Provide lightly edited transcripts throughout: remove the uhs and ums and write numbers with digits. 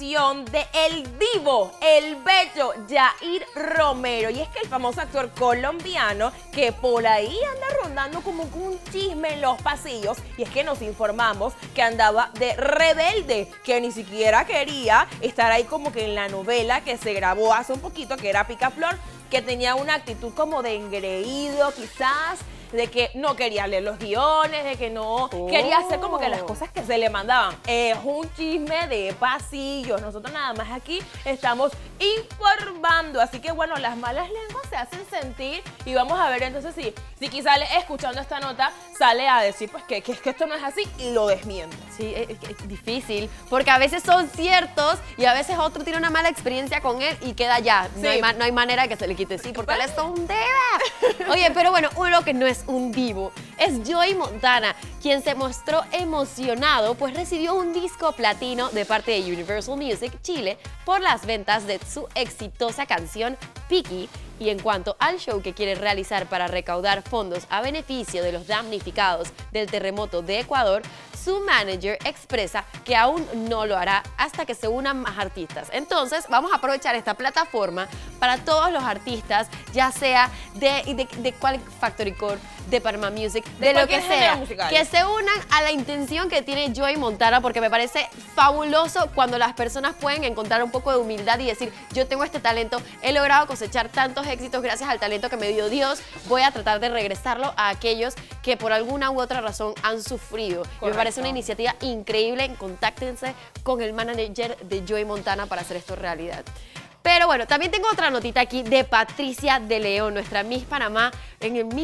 información de el divo, el bello Yair Romero. Y es que el famoso actor colombiano que por ahí anda rondando como un chisme en los pasillos. Y es que nos informamos que andaba de rebelde, que ni siquiera quería estar ahí como que en la novela que se grabó hace un poquito, que era Picaflor, que tenía una actitud como de engreído quizás, de que no quería leer los guiones, de que no quería hacer como que las cosas que se le mandaban. Es un chisme de pasillos. Nosotros nada más aquí estamos informando. Así que bueno, las malas lenguas se hacen sentir y vamos a ver entonces si quizás escuchando esta nota sale a decir pues que esto no es así y lo desmiente. Sí, es difícil, porque a veces son ciertos y a veces otro tiene una mala experiencia con él y queda ya. Sí. No hay manera de que se le quite. Sí, porque él es un diva. Oye, pero bueno, uno que no es un divo es Joey Montana, quien se mostró emocionado pues recibió un disco platino de parte de Universal Music Chile por las ventas de su exitosa canción Piqui. Y en cuanto al show que quiere realizar para recaudar fondos a beneficio de los damnificados del terremoto de Ecuador, su manager expresa que aún no lo hará hasta que se unan más artistas. Entonces, vamos a aprovechar esta plataforma para todos los artistas, ya sea de cual Factory Core, de Parma Music, de lo que sea, que se unan a la intención que tiene Joey Montana, porque me parece fabuloso cuando las personas pueden encontrar un poco de humildad y decir, yo tengo este talento, he logrado cosechar tantos éxitos gracias al talento que me dio Dios, voy a tratar de regresarlo a aquellos que por alguna u otra razón han sufrido. Me parece una iniciativa increíble. Contáctense con el manager de Joey Montana para hacer esto realidad. Pero bueno, también tengo otra notita aquí de Patricia de León, nuestra Miss Panamá en el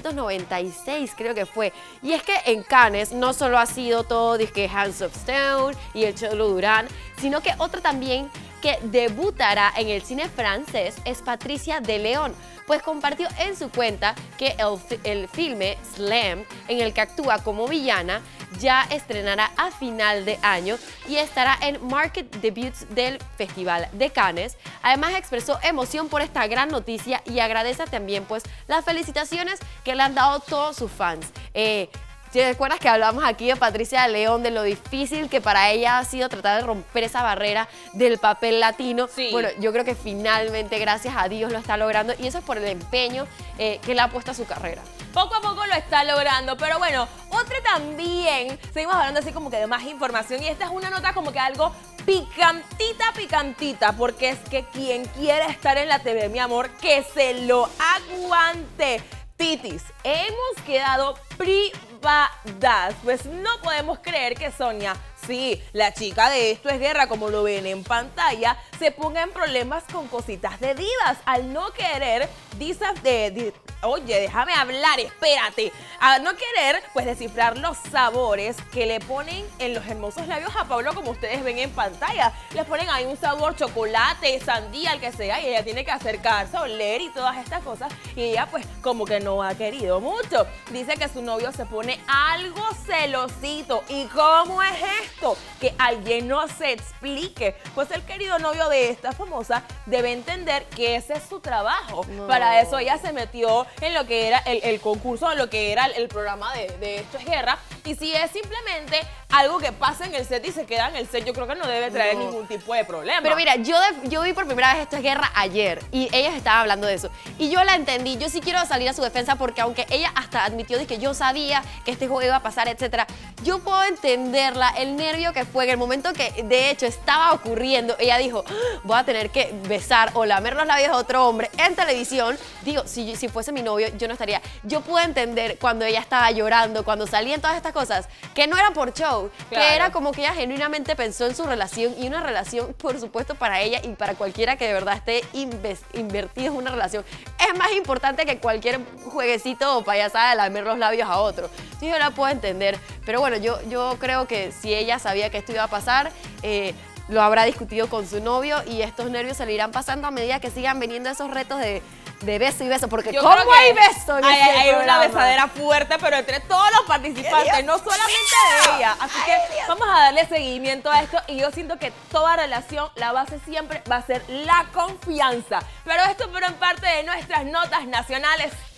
1996 creo que fue. Y es que en Cannes no solo ha sido todo disque Hands of Stone y el Cholo Durán, sino que otra también que debutará en el cine francés es Patricia de León, pues compartió en su cuenta que el filme Slam, en el que actúa como villana, ya estrenará a final de año y estará en Market Debuts del Festival de Cannes. Además expresó emoción por esta gran noticia y agradece también pues las felicitaciones que le han dado todos sus fans. ¿Te acuerdas que hablamos aquí de Patricia de León, de lo difícil que para ella ha sido tratar de romper esa barrera del papel latino? Sí. Bueno, yo creo que finalmente, gracias a Dios, lo está logrando y eso es por el empeño que le ha puesto a su carrera. Poco a poco lo está logrando, pero bueno, otra también, seguimos hablando así como que de más información y esta es una nota como que algo picantita, porque es que quien quiere estar en la TV, mi amor, que se lo aguante. Titis, hemos quedado privadas, pues no podemos creer que Sonia, sí, la chica de Esto es Guerra, como lo ven en pantalla, se ponga en problemas con cositas de divas al no querer, oye, déjame hablar, espérate, al no querer, pues descifrar los sabores que le ponen en los hermosos labios a Pablo, como ustedes ven en pantalla. Les ponen ahí un sabor chocolate, sandía, el que sea, y ella tiene que acercarse, oler y todas estas cosas, y ella pues como que no ha querido mucho. Dice que su novio se pone algo celosito. ¿Y cómo es esto? Que alguien no se explique. Pues el querido novio de esta famosa debe entender que ese es su trabajo. No. Para eso ella se metió en lo que era el concurso, en lo que era el programa de Esto es Guerra. Y si es simplemente algo que pasa en el set y se queda en el set, yo creo que no debe traer ningún tipo de problema. Pero mira, yo vi por primera vez Esto es Guerra ayer y ellas estaban hablando de eso. Y yo la entendí. Yo sí quiero salir a su defensa porque aunque ella hasta admitió que yo sabía que este juego iba a pasar, etcétera, yo puedo entenderla, el nervio que fue en el momento que de hecho estaba ocurriendo. Ella dijo, voy a tener que besar o lamer los labios a otro hombre en televisión. Digo, si fuese mi novio, yo no estaría. Yo puedo entender cuando ella estaba llorando, cuando salían todas estas cosas, que no era por show, claro, que era como que ella genuinamente pensó en su relación y una relación, por supuesto, para ella y para cualquiera que de verdad esté invertido en una relación. Es más importante que cualquier jueguecito o payasada de lamer los labios a otro. Sí, yo la puedo entender, pero bueno, yo creo que si ella sabía que esto iba a pasar, lo habrá discutido con su novio y estos nervios se le irán pasando a medida que sigan viniendo esos retos de beso y beso, porque yo ¿cómo hay beso en hay una besadera fuerte, pero entre todos los participantes, no solamente de ella. Así que vamos a darle seguimiento a esto y yo siento que toda relación, la base siempre va a ser la confianza. Pero esto fueron parte de nuestras notas nacionales.